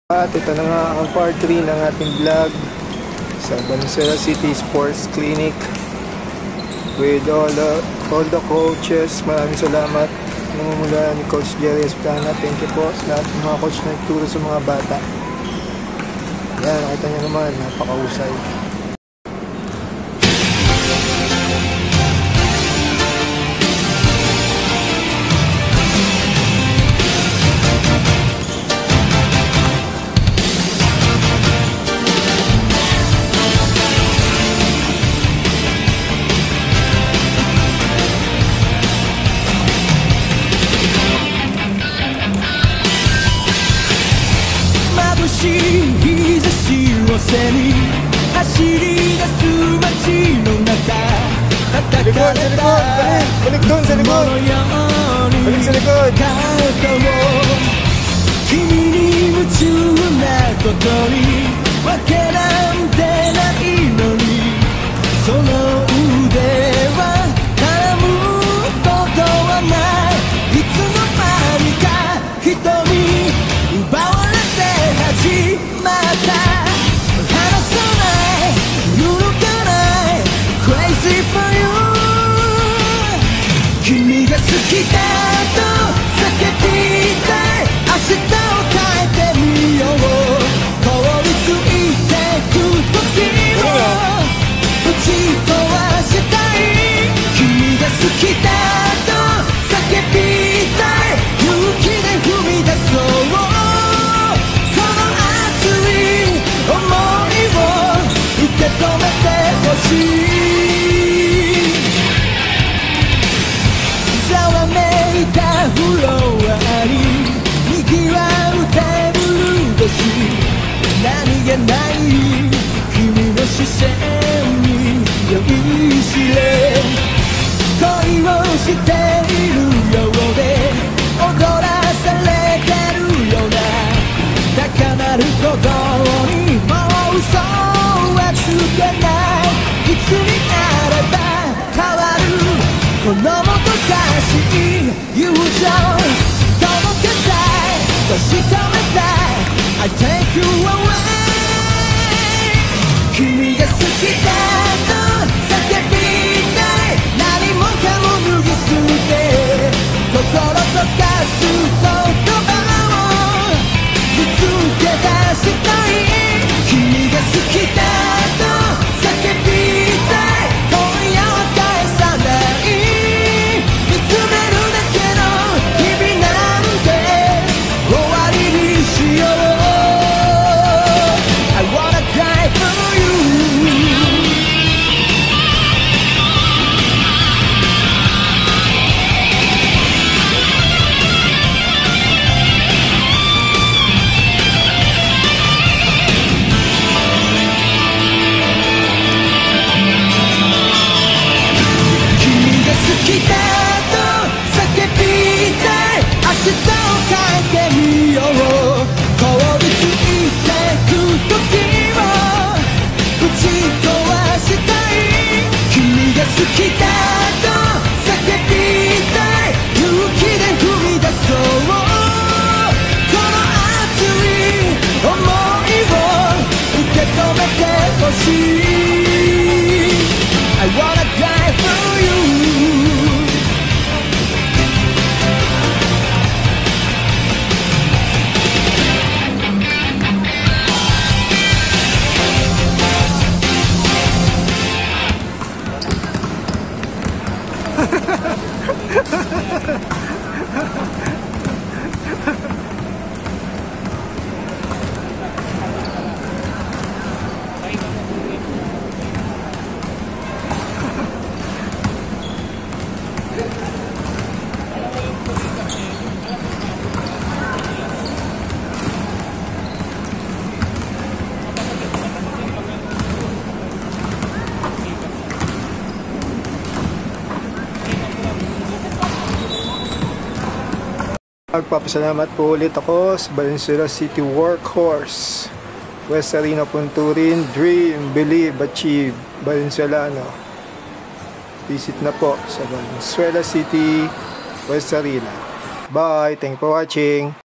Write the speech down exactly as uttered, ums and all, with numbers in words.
At ito na nga ang part three ng ating vlog sa Valenzuela City Sports Clinic with all the, all the coaches. Maraming salamat mula ni Coach Jerry Esplana. Thank you po sa lahat ng mga coach na nagturo sa mga bata. Yan, nakita nyo naman, napakahusay. 日差しを背に走り出す街の中叩かれた balik doon sa likod のように balik sa likod 肩を君に夢中なことにわけなんてないのにその腕は絡むことはないいつの間にか瞳奪われて始まった離さない揺るがない Crazy for you 君が好きだと叫びたい明日を変えてみよう凍りついてく時を打ち壊したい君が好きだと叫びたい勇気で踏み出そう受け止めてほしいざわめいたフロアに賑わうテーブル越し何気ない君の視線に酔いしれ恋をしているようで踊らされてるような高鳴る鼓動にもう嘘つけないいつになれば変わるこのもどかしい友情届けたい確かめたい I take you away 君が好きだと叫びたい何もかも脱ぎ捨て心溶かす言葉を見つけ出したい君が好きだ好きだと叫びたい勇気で踏み出そうこの熱い想いを受け止めてほしい I wanna die for you Magpapasalamat po ulit ako sa Valenzuela City Workhorse West Arena Punturin. Dream, believe, achieve. Valenzuelano, visit na po sa Valenzuela City West Arena. Bye, thank you for watching.